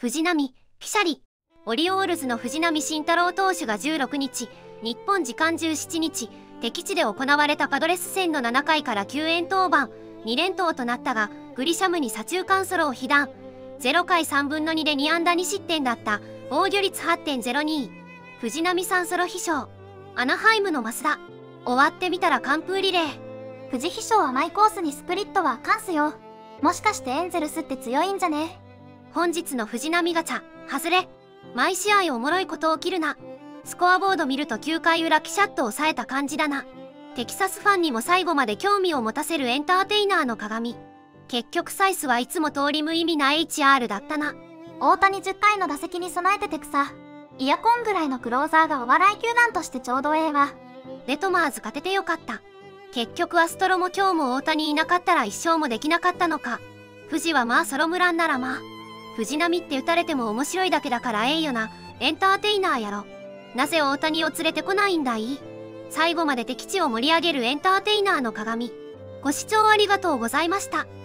藤浪、ピシャリ。オリオールズの藤浪晋太郎投手が16日、日本時間17日、敵地で行われたパドレス戦の7回から救援登板、2連投となったが、グリシャムに左中間ソロを被弾。0回3分の2で2安打2失点だった。防御率 8.02。藤浪さんソロ飛翔。アナハイムの増田。終わってみたら完封リレー。 藤飛翔はマイコースにスプリットはカンスよ。もしかしてエンゼルスって強いんじゃね？ 本日の藤浪ガチャ、外れ。毎試合おもろいこと起きるな。スコアボード見ると9回裏ピシャッと抑えた感じだな。テキサスファンにも最後まで興味を持たせるエンターテイナーの鏡。結局サイスはいつも通り無意味な HR だったな。 大谷10回の打席に備えててくさ。イヤコンぐらいのクローザーがお笑い球団としてちょうどええわ。 レトマーズ勝ててよかった。結局アストロも今日も大谷いなかったら一勝もできなかったのか。藤はまあソロムランならまあ。藤浪って打たれても面白いだけだからええよな。エンターテイナーやろ。なぜ大谷を連れてこないんだい？最後まで敵地を盛り上げるエンターテイナーの鏡。ご視聴ありがとうございました。